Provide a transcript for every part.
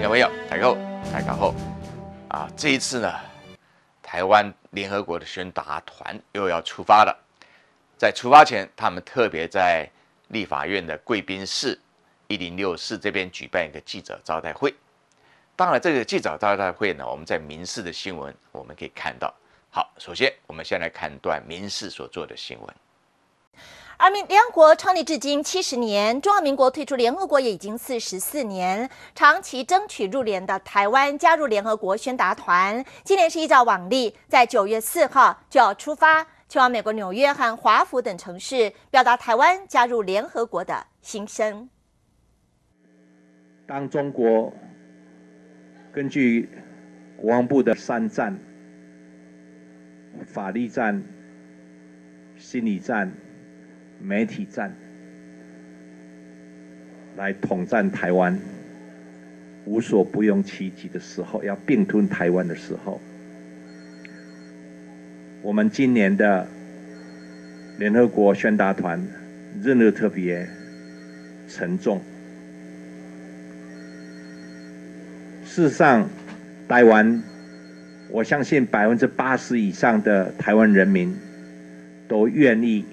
众朋友，大家好啊！这一次呢，台湾联合国的宣达团又要出发了。在出发前，他们特别在立法院的贵宾室1064这边举办一个记者招待会。当然，这个记者招待会呢，我们在民视的新闻我们可以看到。好，首先我们先来看段民视所做的新闻。 而联合国创立至今70年，中华民国退出联合国也已经44年，长期争取入联的台湾加入联合国宣达团，今年是依照往例，在9月4号就要出发，前往美国纽约和华府等城市，表达台湾加入联合国的心声。 当中国根据国防部的3战：法律战、心理战、媒体战来统战台湾，无所不用其极的时候，要并吞台湾的时候，我们今年的联合国宣达团任务特别沉重。事实上，台湾，我相信80%以上的台湾人民都愿意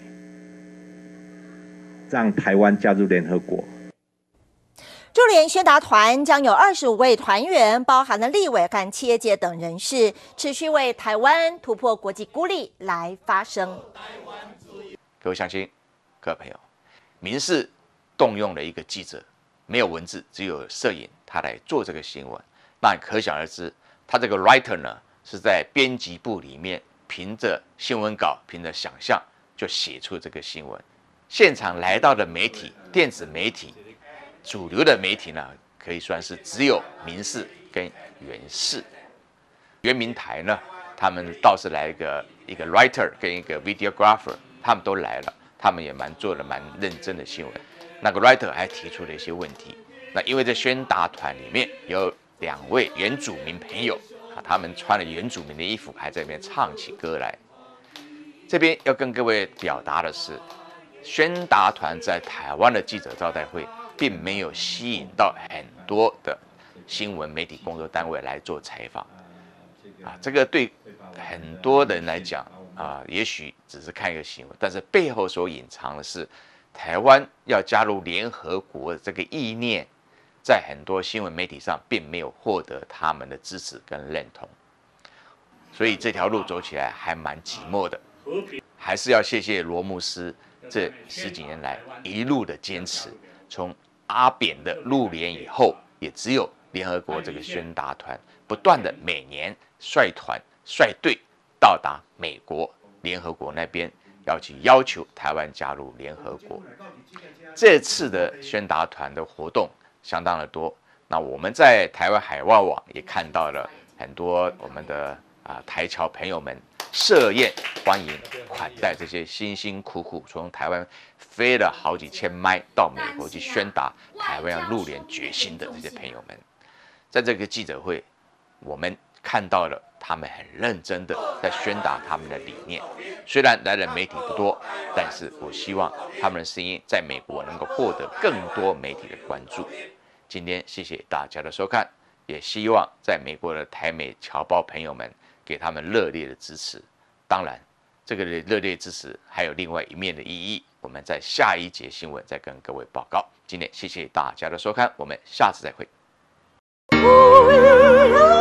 让台湾加入联合国。 驻联宣达团将有25位团员，包含了立委和企业界等人士，持续为台湾突破国际孤立来发声。 各位乡亲、各位朋友，民视动用了一个记者，没有文字，只有摄影，他来做这个新闻。那可想而知，他这个 writer 呢是在编辑部里面凭着新闻稿、凭着想象就写出这个新闻。现场来到的媒体、电子媒体、主流的媒体呢，可以算是只有民视跟原视。原民台呢，他们倒是来一个 writer 跟一个 videographer， 他们都来了，他们也做了蛮认真的新闻。那个 writer 还提出了一些问题。那因为这宣达团里面有2位原住民朋友啊，他们穿了原住民的衣服，还在那边唱起歌来。这边要跟各位表达的是，宣达团在台湾的记者招待会，并没有吸引到很多的新闻媒体工作单位来做采访啊。这个对很多人来讲啊，也许只是看一个新闻，但是背后所隐藏的是，台湾要加入联合国的这个意念，在很多新闻媒体上并没有获得他们的支持跟认同，所以这条路走起来还蛮寂寞的。还是要谢谢罗牧师这10几年来一路的坚持，从阿扁的入联以后，也只有联合国这个宣达团不断的每年率团率队到达美国联合国那边，要去要求台湾加入联合国。这次的宣达团的活动相当的多，那我们在台湾海外网也看到了很多我们的台侨朋友们设宴欢迎款待这些辛辛苦苦从台湾飞了好几千迈到美国去宣达台湾要入联决心的这些朋友们。在这个记者会，我们看到了他们很认真的在宣达他们的理念。虽然来的媒体不多，但是我希望他们的声音在美国能够获得更多媒体的关注。今天谢谢大家的收看，也希望在美国的台美侨胞朋友们给他们热烈的支持。当然，这个热烈支持还有另外一面的意义，我们在下一节新闻再跟各位报告。今天谢谢大家的收看，我们下次再会。